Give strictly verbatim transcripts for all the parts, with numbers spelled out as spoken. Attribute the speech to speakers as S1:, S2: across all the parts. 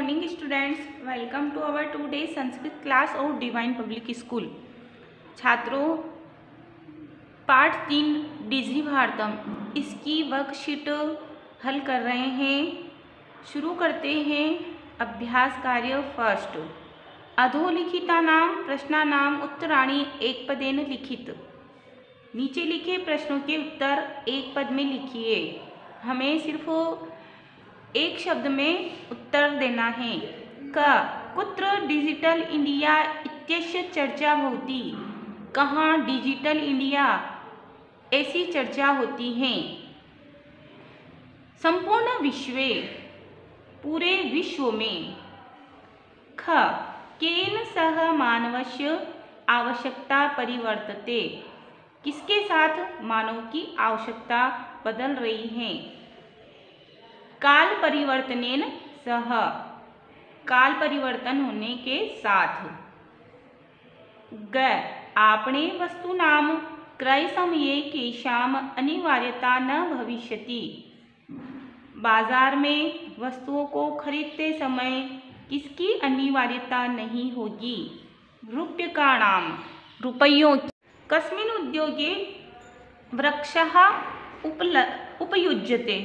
S1: morning students, welcome to our today Sanskrit class और Divine Public School. छात्रों, पाठ तीन डिजी भारतम इसकी वर्कशीट हल कर रहे हैं। शुरू करते हैं अभ्यास कार्य फर्स्ट। अधोलिखिता नाम प्रश्ना नाम उत्तराणी एक पदेन लिखित। नीचे लिखे प्रश्नों के उत्तर एक पद में लिखिए। हमें सिर्फ एक शब्द में उत्तर देना है। क कुत्र डिजिटल इंडिया इत्यस्य चर्चा भवति। कहाँ डिजिटल इंडिया ऐसी चर्चा होती है। संपूर्ण विश्वे पूरे विश्व में। ख केन सह मानवस्य आवश्यकता परिवर्तते। किसके साथ मानव की आवश्यकता बदल रही है। काल परिवर्तनेन सह काल परिवर्तन होने के साथ। ग आपणे वस्तूनां क्रय समये केषां अनिवार्यता न भविष्यति। बाजार में वस्तुओं को खरीदते समय किसकी अनिवार्यता नहीं होगी। रूप्यकाणां रुपयों। कस्मिन् उद्योगे वृक्षः उपल उपयुज्यते।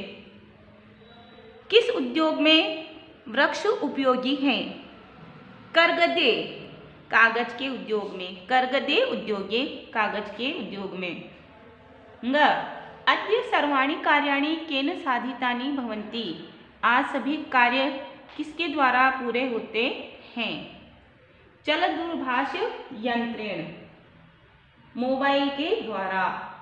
S1: किस उद्योग में वृक्ष उपयोगी हैं। कर्गदे कागज के उद्योग में। कर्गदे उद्योगे कागज के उद्योग में। ङ अद्य सर्वाणि कार्याणि केन साधितानि भवन्ति। आज सभी कार्य किसके द्वारा पूरे होते हैं। चल दूरभाष यंत्रेण मोबाइल के द्वारा।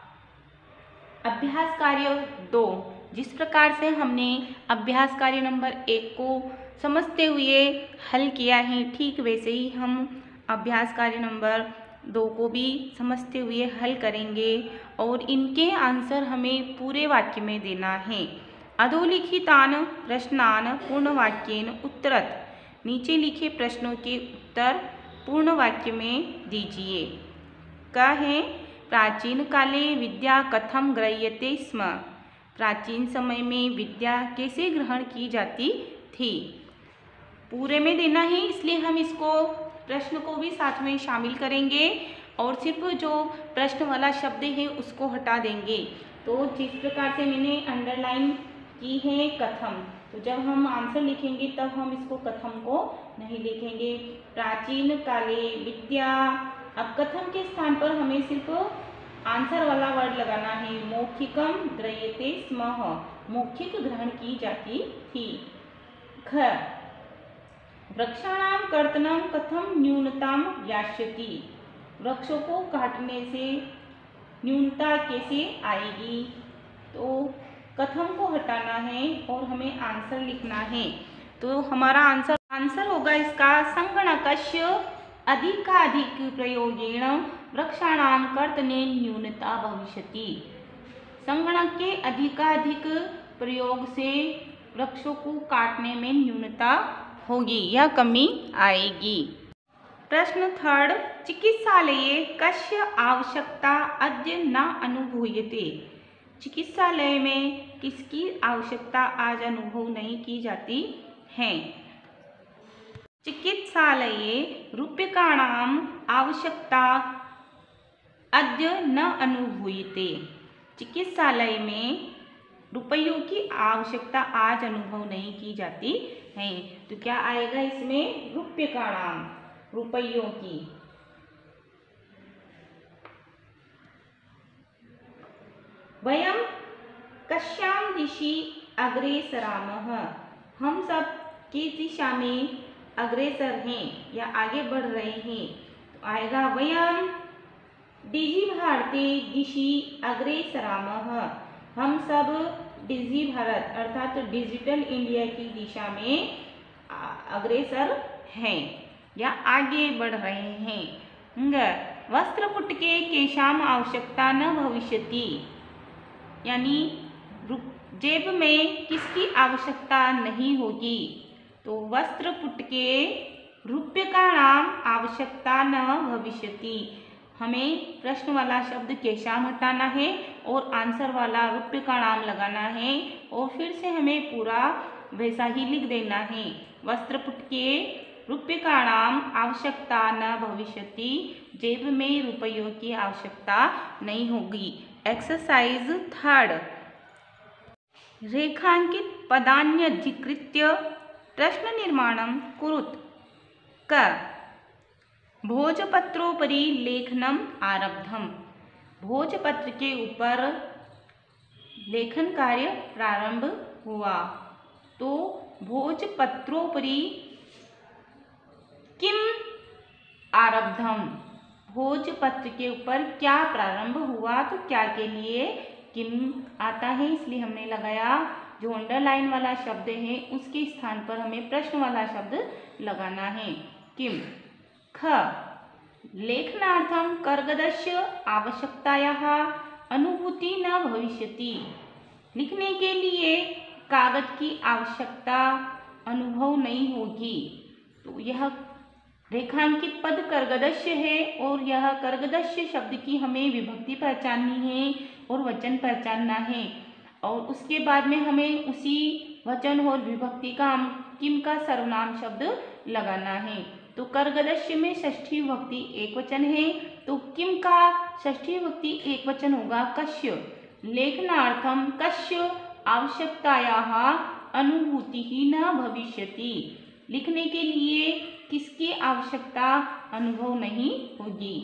S1: अभ्यास कार्य दो। जिस प्रकार से हमने अभ्यास कार्य नंबर एक को समझते हुए हल किया है, ठीक वैसे ही हम अभ्यास कार्य नंबर दो को भी समझते हुए हल करेंगे और इनके आंसर हमें पूरे वाक्य में देना है। अधोलिखितान प्रश्नान पूर्ण वाक्येन उत्तरत। नीचे लिखे प्रश्नों के उत्तर पूर्ण वाक्य में दीजिए। क है प्राचीन काले विद्या कथम ग्रह्यते स्म। प्राचीन समय में विद्या कैसे ग्रहण की जाती थी। पूरे में देना है, इसलिए हम इसको प्रश्न को भी साथ में शामिल करेंगे और सिर्फ जो प्रश्न वाला शब्द है उसको हटा देंगे। तो जिस प्रकार से मैंने अंडरलाइन की है कथम, तो जब हम आंसर लिखेंगे तब हम इसको कथम को नहीं लिखेंगे। प्राचीन काले विद्या, अब कथम के स्थान पर हमें सिर्फ आंसर वाला वर्ड लगाना है। मौखिकम ग्रह्यते स्म। मौखिक ग्रहण की जाती थी। ख वृक्षाणां कर्तनं कथम न्यूनतां यास्यति। वृक्षों को काटने से न्यूनता कैसे आएगी। तो कथम को हटाना है और हमें आंसर लिखना है। तो हमारा आंसर आंसर होगा इसका संगणकस्य अधिकाधिक प्रयोगेण वृक्षाणां कर्तने न्यूनता भविष्यति। संगणक के अधिकाधिक प्रयोग से वृक्षों को काटने में न्यूनता होगी या कमी आएगी। प्रश्न थर्ड। चिकित्सालये कस्य आवश्यकता अद्य न अनुभूयते। चिकित्सालय में किसकी आवश्यकता आज अनुभव नहीं की जाती है। चिकित्सालये रूप्यकाणां आवश्यकता अद्य न अनुभूयते। चिकित्सालय में रुपयों की आवश्यकता आज अनुभव नहीं की जाती है। तो क्या आएगा इसमें रूप्यकाणां रुपयों की। वयं कस्यां दिशि अग्रेसरामः। हम सब किस दिशा में अग्रेसर हैं या आगे बढ़ रहे हैं। तो आएगा वयं डिजी भारते दिशि अग्रेसरामः। हम सब डिजी भारत अर्थात तो डिजिटल इंडिया की दिशा में अग्रेसर हैं या आगे बढ़ रहे हैं। वस्त्रपुटके केषां आवश्यकता न भविष्यति। यानी जेब में किसकी आवश्यकता नहीं होगी। तो वस्त्रपुटके रूप्यकाणां आवश्यकता न भविष्यति। हमें प्रश्न वाला शब्द केषां हटाना है और आंसर वाला रूप्यकाणां लगाना है और फिर से हमें पूरा वैसा ही लिख देना है। वस्त्रपुटके रूप्यकाणाम आवश्यकता न भविष्यति, जेब में रुपयों की आवश्यकता नहीं होगी। एक्सरसाइज थर्ड, रेखांकित पदान्यधिकृत्य प्रश्न निर्माणं कुरुत। क भोजपत्रोपरि लेखनम आरब्धम, भोजपत्र के ऊपर लेखन कार्य प्रारंभ हुआ। तो भोजपत्रोपरि किम आरब्धम, भोजपत्र के ऊपर क्या प्रारंभ हुआ, तो क्या के लिए किम आता है, इसलिए हमने लगाया। जो अंडरलाइन वाला शब्द है उसके स्थान पर हमें प्रश्न वाला शब्द लगाना है, किम। ख लेखनार्थम कर्गदस्य आवश्यकतायाः अनुभूति न भविष्यति, लिखने के लिए कागज की आवश्यकता अनुभव नहीं होगी। तो यह रेखांकित पद कर्गदस्य है और यह कर्गदस्य शब्द की हमें विभक्ति पहचाननी है और वचन पहचानना है, और उसके बाद में हमें उसी वचन और विभक्ति का किम का सर्वनाम शब्द लगाना है। तो कर्गदस्य में षष्ठी विभक्ति एक वचन है, तो किम का षष्ठी विभक्ति एक वचन होगा कस्य। लेखनार्थम कस्य आवश्यकतायाः अनुभूति ही न भविष्यति, लिखने के लिए किसकी आवश्यकता अनुभव नहीं होगी।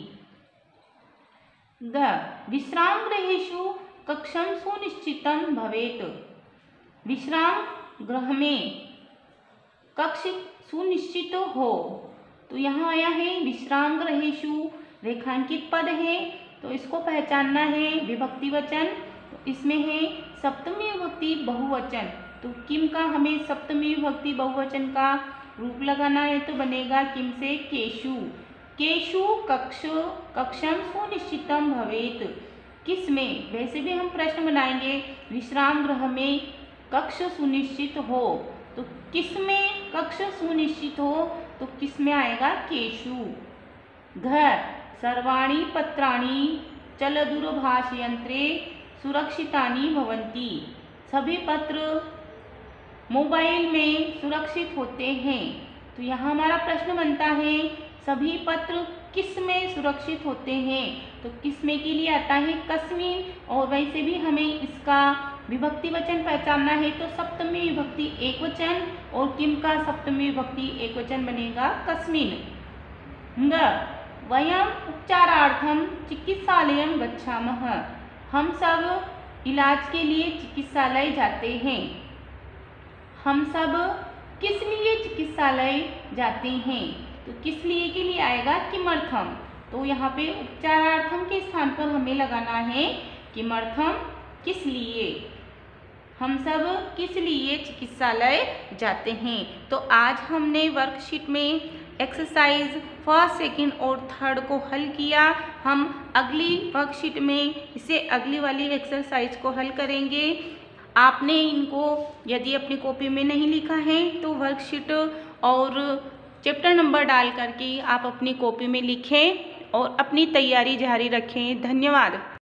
S1: द विश्राम गृहेषु कक्षम सुनिश्चितम भवेत, विश्राम गृह में कक्ष सुनिश्चित हो। तो यहाँ आया है विश्राम गृहेषु, रेखांकित पद है तो इसको पहचानना है विभक्ति वचन। तो इसमें है सप्तमी विभक्ति बहुवचन, तो किम का हमें सप्तमी विभक्ति बहुवचन का रूप लगाना है, तो बनेगा किम से केशु। केशु कक्ष कक्षम सुनिश्चितम भवेत, किस में, वैसे भी हम प्रश्न बनाएंगे विश्राम गृह में कक्ष सुनिश्चित हो, तो किस में कक्ष सुनिश्चित हो, तो किस में आएगा केशु। घ सर्वाणि पत्राणि चलदूरभाष यंत्रे सुरक्षितानि भवन्ति, सभी पत्र मोबाइल में सुरक्षित होते हैं। तो यहाँ हमारा प्रश्न बनता है सभी पत्र किस में सुरक्षित होते हैं, तो किस में के लिए आता है कस्मिन, और वैसे भी हमें इसका विभक्ति वचन पहचानना है, तो सप्तमी विभक्ति एक वचन और किम का सप्तमी विभक्ति एक वचन बनेगा कस्मिन। ग वयम उपचारार्थम चिकित्सालयम गच्छामः, हम सब इलाज के लिए चिकित्सालय जाते हैं। हम सब किस लिए चिकित्सालय जाते हैं, तो किस लिए के लिए आएगा किमर्थम। तो यहाँ पे उपचारार्थम के स्थान पर हमें लगाना है किमर्थम, किस लिए, हम सब किस लिए चिकित्सालय जाते हैं। तो आज हमने वर्कशीट में एक्सरसाइज फर्स्ट सेकंड और थर्ड को हल किया। हम अगली वर्कशीट में इसे अगली वाली एक्सरसाइज को हल करेंगे। आपने इनको यदि अपनी कॉपी में नहीं लिखा है तो वर्कशीट और चैप्टर नंबर डाल करके आप अपनी कॉपी में लिखें और अपनी तैयारी जारी रखें। धन्यवाद।